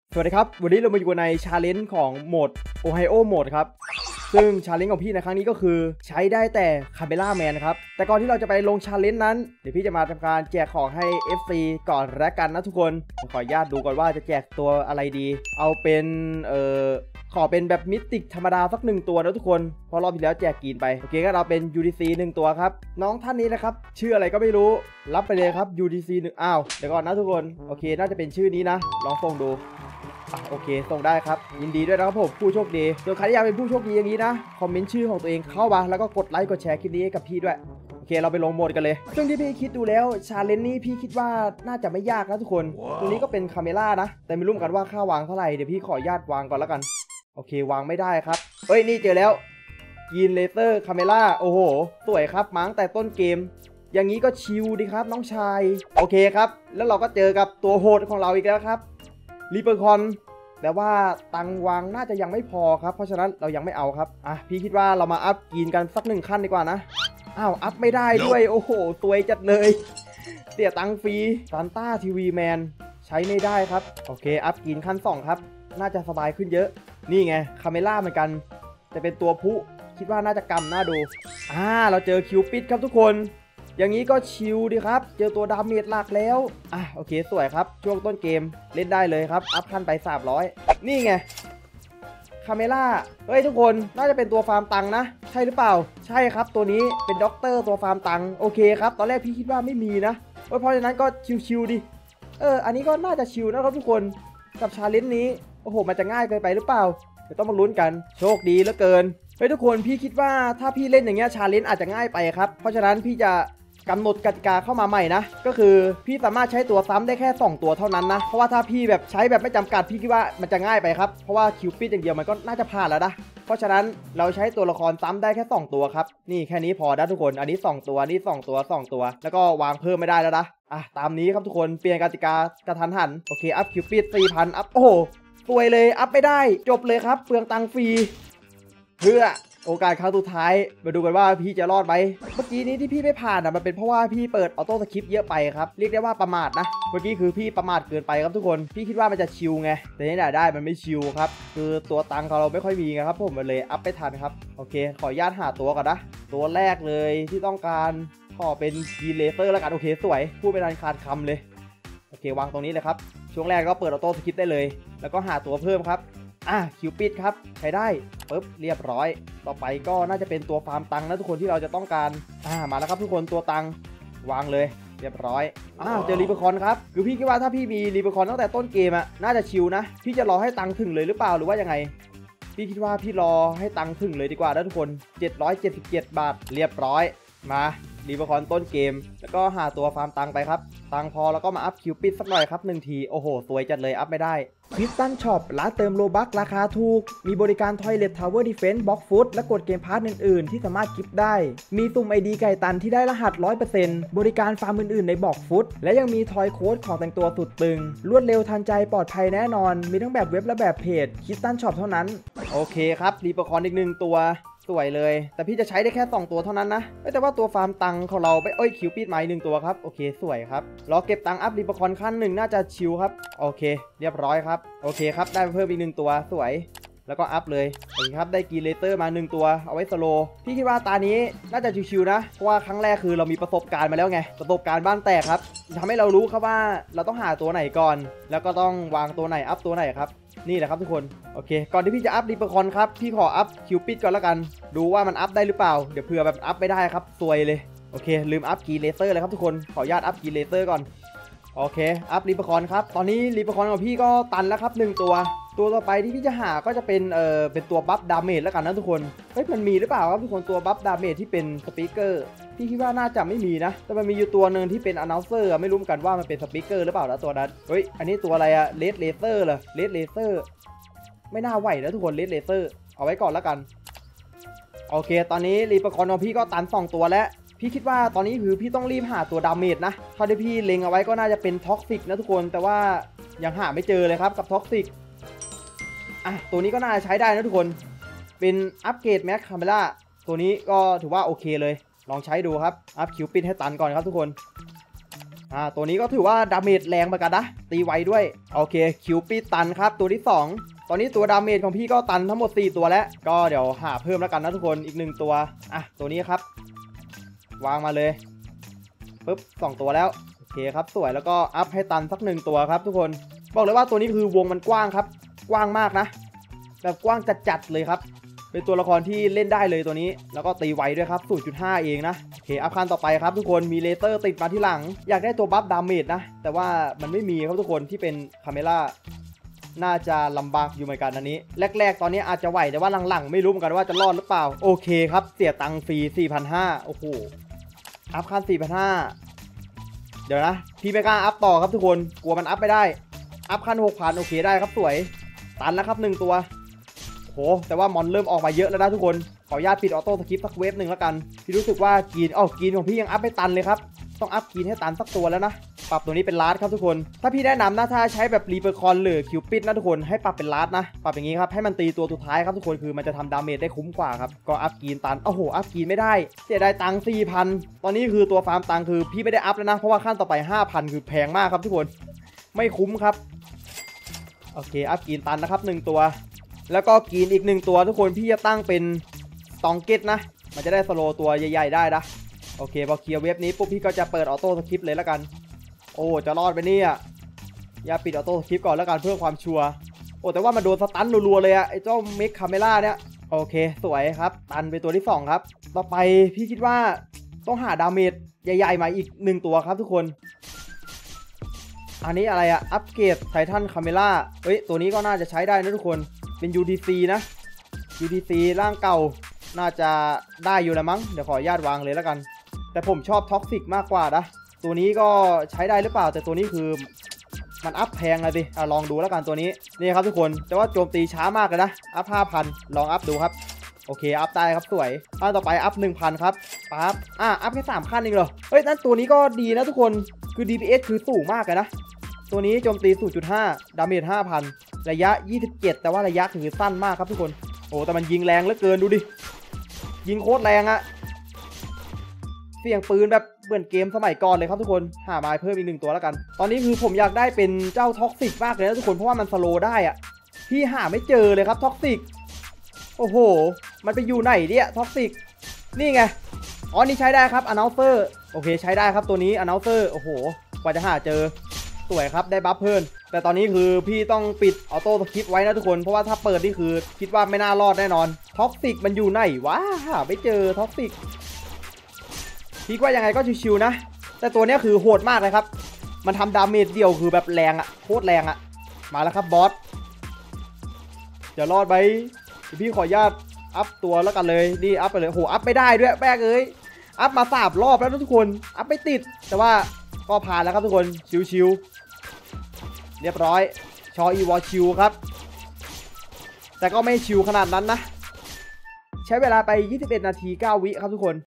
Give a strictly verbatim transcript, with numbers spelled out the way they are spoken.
สวัสดีครับวันนี้เรามาอยู่ในชาเลนจ์ของโหมด Ohio โหมดครับซึ่งชาเลนจ์ของพี่ในครั้งนี้ก็คือใช้ได้แต่คาเมล่าแมนครับแต่ก่อนที่เราจะไปลงชาเลนจ์นั้นเดี๋ยวพี่จะมาทำการแจกของให้ เอฟ ซี ก่อนและกันนะทุกคนขออนุญาตดูก่อนว่าจะแจกตัวอะไรดีเอาเป็นเอ่อขอเป็นแบบมิติกธรรมดาสักหนึ่งตัวนะทุกคนเพราะรอบที่แล้วแจกกรีนไปโอเคก็เราเป็น ยู ดี ซี หนึ่งตัวครับน้องท่านนี้นะครับชื่ออะไรก็ไม่รู้รับไปเลยครับ ยู ดี ซี หนึ่งอ้าวเดี๋ยวก่อนนะทุกคนโอเคน่าจะเป็นชื่อนี้นะลองส่งดูโอเคส่งได้ครับยินดีด้วยนะครับผมผู้โชคดีส่วนใครที่อยากเป็นผู้โชคดีอย่างนี้นะคอมเมนต์ชื่อของตัวเองเข้ามาแล้วก็กดไลค์กดแชร์คลิปนี้ให้กับพี่ด้วยโอเคเราไปลงโหมดกันเลยซึ่งที่พี่คิดดูแล้วชาเลนจ์นี้พี่คิดว่าน่าจะไม่ยากนะทุกคน wow. ตัวนี้ก็เป็นคาเมล่านะแต่ไม่รู้กันว่าค่าวางเท่าไหร่เดี๋ยวพี่ขออนุญาตวางก่อนแล้วกันโอเควางไม่ได้ครับเฮ้ยนี่เจอแล้วยีนเลเซอร์คาเมล่าโอ้โหสวยครับมาตั้งแต่ต้นเกมอย่างนี้ก็ชิลดีครับน้องชายโอเคครับแล้วเราก็เจอกับตัวโหดของเราอีกแล้วครับรีเปอร์คอนแต่ว่าตังวางน่าจะยังไม่พอครับเพราะฉะนั้นเรายังไม่เอาครับอ่ะพี่คิดว่าเรามาอัพกินกันสักหนึ่งขั้นดีกว่านะอ้าวอัพไม่ได้ด้วยโอ้โหสวยจัดเลยเสียตังฟรีซันต้าทีวีแมนใช้ไม่ได้ครับโอเคอัพกินขั้นสองครับน่าจะสบายขึ้นเยอะนี่ไงคาเมล่าเหมือนกันจะเป็นตัวผู้คิดว่าน่าจะกำน่าดูอ่าเราเจอคิวปิดครับทุกคนอย่างนี้ก็ชิลดีครับเจอตัวดาเมจหลักแล้วอ่ะโอเคสวยครับช่วงต้นเกมเล่นได้เลยครับอัพขั้นไปสามร้อยนี่ไงคาเมล่าเฮ้ยทุกคนน่าจะเป็นตัวฟาร์มตังนะใช่หรือเปล่าใช่ครับตัวนี้เป็นด็อกเตอร์ตัวฟาร์มตังโอเคครับตอนแรกพี่คิดว่าไม่มีนะเพราะฉะนั้นก็ชิลๆดิเอออันนี้ก็น่าจะชิลนะครับทุกคนกับชาเลนจ์นี้โอ้โหมันจะง่ายเกินไปหรือเปล่าเดี๋ยวต้องมาลุ้นกันโชคดีเหลือเกินเฮ้ยทุกคนพี่คิดว่าถ้าพี่เล่นอย่างเงี้ยชาเลนจ์อาจจะง่ายไปครับเพราะฉะนั้นพี่จะกำหนดกติกาเข้ามาใหม่นะก็คือพี่สามารถใช้ตัวซ้ำได้แค่สองตัวเท่านั้นนะเพราะว่าถ้าพี่แบบใช้แบบไม่จำกัดพี่คิดว่ามันจะง่ายไปครับเพราะว่าคิวปิดอย่างเดียวมันก็น่าจะผ่านแล้วนะเพราะฉะนั้นเราใช้ตัวละครซ้ำได้แค่สองตัวครับนี่แค่นี้พอนะทุกคนอันนี้สองตัวนี่สองตัวสองตัวแล้วก็วางเพิ่มไม่ได้แล้วนะอ่ะตามนี้ครับทุกคนเปลี่ยนกติกากระทันหันโอเคอัพคิวปิด สี่พัน อัพโอ้โหสวยเลยอัพไม่ได้จบเลยครับเปลืองตังค์ฟรีเพื่อโอกาสครั้งสุดท้ายมาดูกันว่าพี่จะรอดไหมเมื่อกี้นี้ที่พี่ไม่ผ่านอ่ะมันเป็นเพราะว่าพี่เปิดออโต้สคริปต์เยอะไปครับเรียกได้ว่าประมาทนะเมื่อกี้คือพี่ประมาทเกินไปครับทุกคนพี่คิดว่ามันจะชิลไงแต่นี่ได้ได้มันไม่ชิลครับคือตัวตังค์เราไม่ค่อยมีไงครับผมมันเลยอัพไม่ทันครับโอเคขออนุญาตหาตัวก่อนนะตัวแรกเลยที่ต้องการขอเป็นยีเลเซอร์แล้วกันโอเคสวยพูดเป็นอันขาดคำเลยโอเควางตรงนี้เลยครับช่วงแรกก็เปิดออโต้สคริปต์ได้เลยแล้วก็หาตัวเพิ่มครับอ่ะคิวปิดครับใช้ได้ปึ๊บเรียบร้อยต่อไปก็น่าจะเป็นตัวฟาร์มตังนะทุกคนที่เราจะต้องการอ่ามาแล้วครับทุกคนตัวตังวางเลยเรียบร้อยอ่าเจอรีเบอร์คอนครับคือพี่คิดว่าถ้าพี่มีรีเบอร์คอนตั้งแต่ต้นเกมอะน่าจะชิลนะพี่จะรอให้ตังถึงเลยหรือเปล่าหรือว่ายังไงพี่คิดว่าพี่รอให้ตังถึงเลยดีกว่านะทุกคนเจ็ดร้อยเจ็ดสิบเจ็ดบาทเรียบร้อยมารีเบอร์คอนต้นเกมแล้วก็หาตัวฟาร์มตังไปครับตังพอแล้วก็มาอัพคิวปิดสักหน่อยครับหนึ่งทีโอ้โหสวยจัดเลยอัพไม่ได้คริสตัลช็อปร้านเติมโลบัคราคาถูกมีบริการทอยเลททาวเวอร์ดิเฟนส์บล็อกฟุตและกดเกมพาร์ทอื่นๆที่สามารถกิฟต์ได้มีสุ่มไอดีไก่ตันที่ได้รหัส ร้อยเปอร์เซ็นต์ บริการฟาร์มอื่นๆในบล็อกฟุตและยังมีทอยโค้ดของแต่งตัวสุดตึงรวดเร็วทันใจปลอดภัยแน่นอนมีทั้งแบบเว็บและแบบเพจคริสตัลช็อปเท่านั้นโอเคครับรีเปอร์คอนอีกหนึ่งตัวสวยเลยแต่พี่จะใช้ได้แค่สองตัวเท่านั้นนะแต่ว่าตัวฟาร์มตังของเราไปเอ้ยคิวปิดไม้หนึ่งตัวครับโอเคสวยครับรอเก็บตังอัพรีเปอร์คอนขั้นหนึ่งน่าจะชิลครับโอเคเรียบร้อยครับโอเคครับได้เพิ่มอีกหนึ่งตัวสวยแล้วก็อัพเลยโอเคครับได้กีเลเตอร์มาหนึ่งตัวเอาไว้สโลพี่คิดว่าตานี้น่าจะชิวๆนะเพราะว่าครั้งแรกคือเรามีประสบการณ์มาแล้วไงประสบการณ์บ้านแตกครับทำให้เรารู้ครับว่าเราต้องหาตัวไหนก่อนแล้วก็ต้องวางตัวไหนอัพตัวไหนครับนี่แหละครับทุกคนโอเคก่อนที่พี่จะอัพรีเปอร์คอนครับพี่ขออัพคิวปิดก่อนแล้วกันดูว่ามันอัพได้หรือเปล่าเดี๋ยวเผื่อแบบอัพไม่ได้ครับซวยเลยโอเคลืมอัพกีเลเซอร์เลยครับทุกคนขออนุญาตอัพกีเลเซอร์ก่อนโอเคอัพรีเปอร์คอนครับตอนนี้รีเปอร์คอนของพี่ก็ตันแล้วครับหนึ่งตัวตัวต่อไปที่พี่จะหาก็จะเป็นเอ่อเป็นตัวบัฟดาเมจแล้วกันนะทุกคนเฮ้ยมันมีหรือเปล่าครับทุกคนตัวบัฟดาเมจที่เป็นสปีกเกอร์พี่คิดว่าน่าจะไม่มีนะแต่มันมีอยู่ตัวหนึ่งที่เป็นอนาวเซอร์ไม่รู้กันว่ามันเป็นสปีกเกอร์หรือเปล่านะตัวนั้นเฮ้ยอันนี้ตัวอะไรอะเลดเลเซอร์เหรอเลดเลเซอร์ไม่น่าไหวนะทุกคนเลดเลเซอร์เอาไว้ก่อนแล้วกันโอเคตอนนี้รีเปอร์คอนของพี่ก็ตันสองตัวแล้วพี่คิดว่าตอนนี้คือพี่ต้องรีบหาตัวดาเมจนะเท่าที่พี่เล็งเอาไว้ก็น่าจะเป็นท็อกซิกนะทุกคนแต่ว่ายังหาไม่เจอเลยครับกับท็อกซิกอ่ะตัวนี้ก็น่าจะใช้ได้นะทุกคนเป็นอัปเกรดแม็กคาเมล่าตัวนี้ก็ถือว่าโอเคเลยลองใช้ดูครับอัพคิวปิดให้ตันก่อนครับทุกคนอ่าตัวนี้ก็ถือว่าดาเมจแรงเหมือนกันนะตีไวด้วยโอเคคิวปิดตันครับตัวที่สองตอนนี้ตัวดาเมจของพี่ก็ตันทั้งหมดสี่ตัวแล้วก็เดี๋ยวหาเพิ่มแล้วกันนะทุกคนอีกหนึ่งตัวอ่ะตัวนี้ครับวางมาเลยปึ๊บสองตัวแล้วโอเคครับสวยแล้วก็อัพให้ตันสักหนึ่งตัวครับทุกคนบอกเลยว่าตัวนี้คือวงมันกว้างครับกว้างมากนะแบบกว้างจัดๆเลยครับเป็นตัวละครที่เล่นได้เลยตัวนี้แล้วก็ตีไวด้วยครับ ศูนย์จุดห้า เองนะโอเคอัพคันต่อไปครับทุกคนมีเลเซอร์ติดมาที่หลังอยากได้ตัวบัฟดาเมจนะแต่ว่ามันไม่มีครับทุกคนที่เป็นคาเมล่าน่าจะลำบากอยู่เหมือนกันอันนี้แรกๆตอนนี้อาจจะไหวแต่ว่าหลังๆไม่รู้เหมือนกันว่าจะรอดหรือเปล่าโอเคครับเสียตังค์ฟรี สี่พันห้าร้อย โอ้โหอัพคัน สี่พันห้าร้อย เดี๋ยวนะพี่ไม่กล้าอัพต่อครับทุกคนกลัวมันอัพไม่ได้อัพคัน หกพัน โอเคได้ครับสวยตันแล้วครับหนึ่งตัวโหแต่ว่ามอนเริ่มออกมาเยอะแล้วนะทุกคนขออนุญาตปิดออโต้สคริปต์สักเวฟหนึ่งแล้วกันพี่รู้สึกว่ากีนอ๋อกีนของพี่ยังอัพไม่ตันเลยครับต้องอัพกีนให้ตันสักตัวแล้วนะปรับตัวนี้เป็นลาร์ดครับทุกคนถ้าพี่แนะนำนะถ้าใช้แบบรีเปอร์คอนหรือคิวปิดนะทุกคนให้ปรับเป็นลาร์ดนะปรับอย่างนี้ครับให้มันตีตัวสุดท้ายครับทุกคนคือมันจะทำดาเมจได้คุ้มกว่าครับก็อัพกีนตันโอ้โหอัพกีนไม่ได้เสียดายตังค์ สี่พัน ตอนนี้คือตัวฟาร์มตังค์คือพี่ไม่ได้อัพแล้วนะเพราะว่าขั้นต่อไป ห้าพัน คือแพงมากครับทุกคนไม่คุ้มครับโอเคอัพกีนตันนะครับหนึ่งตัวแล้วก็กีนอีกหนึ่งตัวทุกคนพี่จะตั้งเป็นสตองเกตนะมันจะได้สโลตัวใหญ่ๆได้นะโอเคพอเคลียร์เว็บนี้ปุ๊บพี่ก็จะเปิดออโต้สคริปต์เลยแล้วกันโอ้จะรอดไปเนี่ยอย่าปิดออโต้สคริปต์ก่อนแล้วกันเพื่อความชัวร์โอ้แต่ว่ามันโดนสตันรัวๆเลยอะไอ้เจ้าเมคคาเมล่าเนี่ยโอเคสวยครับตันไปตัวที่สองครับต่อไปพี่คิดว่าต้องหาดาเมจใหญ่ๆมาอีกหนึ่งตัวครับทุกคนอันนี้อะไรอะอัปเกรดไททันคาเมล่าเฮ้ยตัวนี้ก็น่าจะใช้ได้นะทุกคนเป็น ยู ที ซี นะ ยู ที ซี ร่างเก่าน่าจะได้อยู่แล้วมั้งเดี๋ยวขออนุญาตวางเลยแล้วกันแต่ผมชอบท็อกซิกมากกว่านะตัวนี้ก็ใช้ได้หรือเปล่าแต่ตัวนี้คือมันอัพแพงเลยสิอ่ะลองดูแล้วกันตัวนี้นี่ครับทุกคนแต่ว่าโจมตีช้ามากเลยนะอัพ ห้าพัน ลองอัพดูครับโอเคอัพได้ครับสวยอันต่อไปอัพ หนึ่งพัน ครับปั๊บอ่ะอัพแค่สามขั้นเองเหรอเฮ้ยนั่นตัวนี้ก็ดีนะทุกคนคือ ดี พี เอส คือสูงมากเลยนะตัวนี้โจมตี ศูนย์จุดห้า ดาเมจ ห้าพัน ระยะยี่สิบเจ็ดแต่ว่าระยะถือสั้นมากครับทุกคนโอ้แต่มันยิงแรงเหลือเกินดูดิยิงโคตรแรงอะเสียงปืนแบบเหมือนเกมสมัยก่อนเลยครับทุกคนหาไม้เพิ่มอีกหนึ่งตัวแล้วกันตอนนี้คือผมอยากได้เป็นเจ้าท็อกซิกมากเลยนะทุกคนเพราะว่ามันสโลว์ได้อะพี่หาไม่เจอเลยครับท็อกซิกโอ้โหมันไปอยู่ไหนเนี่ยท็อกซิกนี่ไงอ๋อนี่ใช้ได้ครับอนาลเซอร์โอเคใช้ได้ครับตัวนี้อนาลเซอร์โอ้โหกว่าจะหาเจอสวยครับได้บัฟเพิ่มแต่ตอนนี้คือพี่ต้องปิดออโต้สคริปต์ไว้นะทุกคนเพราะว่าถ้าเปิดนี่คือคิดว่าไม่น่ารอดแน่นอนท็อกซิกมันอยู่ไหนวะหาไม่เจอท็อกซิกพี่ว่ายังไงก็ชิวๆนะแต่ตัวนี้คือโหดมากเลยครับมันทำดาเมจเดียวคือแบบแรงอะโคตรแรงอะมาแล้วครับบอสเดี๋ยวรอดไหมพี่ขออนุญาตอัพตัวแล้วกันเลยนี่อัพไปเลยโหอัพไม่ได้ด้วยแป๊กเอ้ยอัพมาสามรอบแล้วทุกคนอัพไม่ติดแต่ว่าก็ผ่านแล้วครับทุกคนชิวๆเรียบร้อยชออีวอชิวครับแต่ก็ไม่ชิวขนาดนั้นนะใช้เวลาไปยี่สิบเอ็ดนาทีเก้าวิครับทุกคน